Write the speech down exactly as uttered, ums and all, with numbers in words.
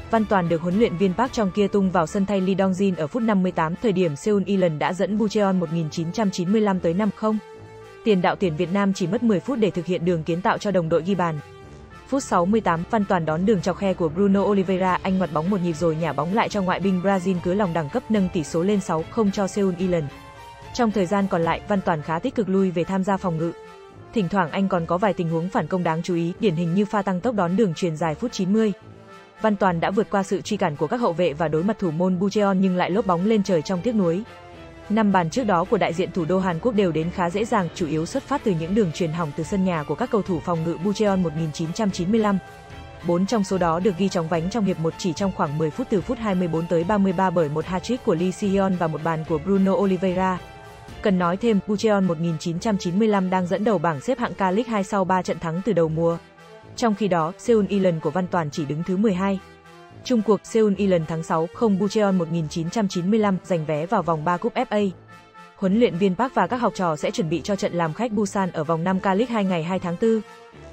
Văn Toàn được huấn luyện viên Park Chong-kia tung vào sân thay Lee Dong-jin ở phút năm mươi tám, thời điểm Seoul Ilon đã dẫn Bucheon một nghìn chín trăm chín mươi lăm tới năm không. Tiền đạo tuyển Việt Nam chỉ mất mười phút để thực hiện đường kiến tạo cho đồng đội ghi bàn. Phút sáu mươi tám, Văn Toàn đón đường chọc khe của Bruno Oliveira, anh ngoặt bóng một nhịp rồi nhả bóng lại cho ngoại binh Brazil cứa lòng đẳng cấp nâng tỷ số lên sáu không cho Seoul Ilon. Trong thời gian còn lại, Văn Toàn khá tích cực lui về tham gia phòng ngự. Thỉnh thoảng anh còn có vài tình huống phản công đáng chú ý, điển hình như pha tăng tốc đón đường chuyền dài phút chín mươi. Văn Toàn đã vượt qua sự truy cản của các hậu vệ và đối mặt thủ môn Bucheon nhưng lại lốp bóng lên trời trong tiếc nuối. Năm bàn trước đó của đại diện thủ đô Hàn Quốc đều đến khá dễ dàng, chủ yếu xuất phát từ những đường chuyền hỏng từ sân nhà của các cầu thủ phòng ngự Bucheon một nghìn chín trăm chín mươi lăm. Bốn trong số đó được ghi chóng vánh trong hiệp một chỉ trong khoảng mười phút, từ phút hai mươi tư tới ba mươi ba bởi một hat-trick của Lee Si-hyun và một bàn của Bruno Oliveira. Cần nói thêm, Bucheon một nghìn chín trăm chín mươi lăm đang dẫn đầu bảng xếp hạng K-League hai sau ba trận thắng từ đầu mùa. Trong khi đó, Seoul Ilon của Văn Toàn chỉ đứng thứ mười hai. Chung cuộc, Seoul Ilon thắng sáu không Bucheon một nghìn chín trăm chín mươi lăm, giành vé vào vòng ba cúp ép a. Huấn luyện viên Park và các học trò sẽ chuẩn bị cho trận làm khách Busan ở vòng năm K-League hai ngày hai tháng tư.